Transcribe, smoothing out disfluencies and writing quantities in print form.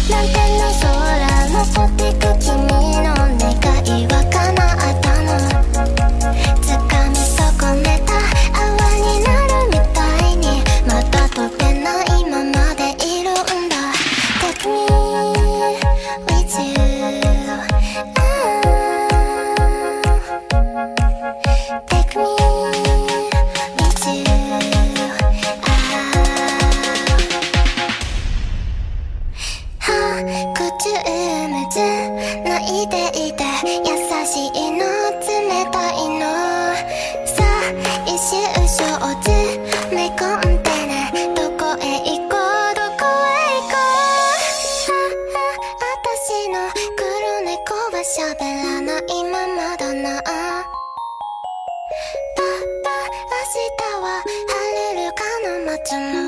満天の空残ってく君の願いは叶ったの。掴み損ねた泡になるみたいにまだ飛べないままでいるんだ。 Take me with you、Take me with you、口うむず泣いていて優しいの冷たいのさあ一周生ずめ込んでね。どこへ行こうどこへ行こう、私の黒猫は喋らないままだな。パパ明日は晴れるかな街の